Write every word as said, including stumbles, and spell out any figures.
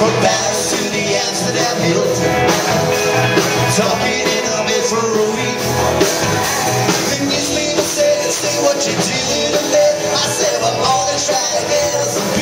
from Paris to the Amsterdam Hilton, talking in a bit for a week. And these people say, say what you do in a bit. I said, well, all they try to get us